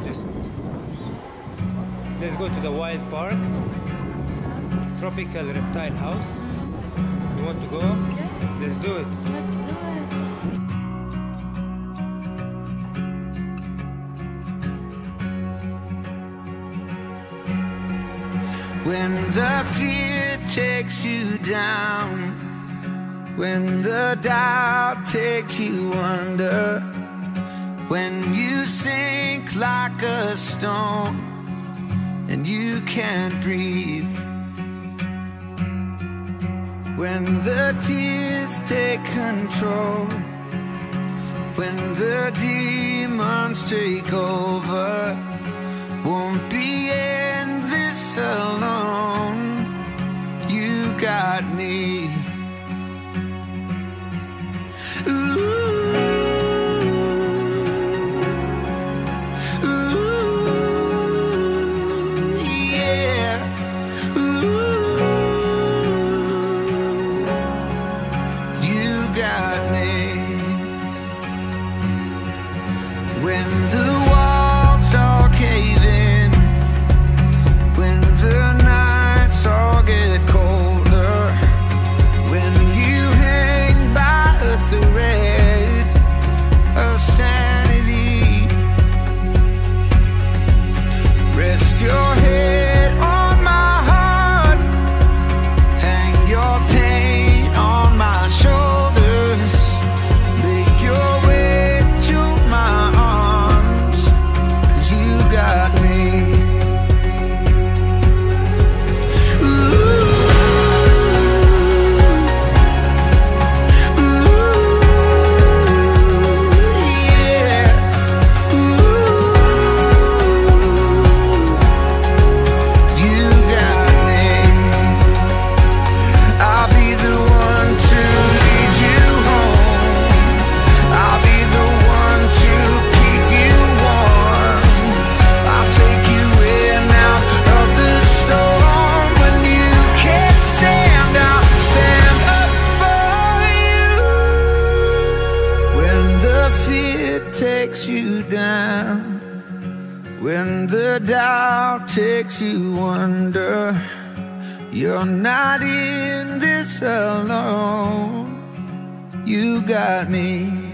just let's go to the wild park, tropical reptile house. You want to go? Yeah. Let's do it. Let's do it. When the fear takes you down, when the doubt takes you under, when you sink like a stone and you can't breathe, when the tears take control, when the demons take over, won't be in this alone. You got me. When the doubt takes you under, you're not in this alone. You got me.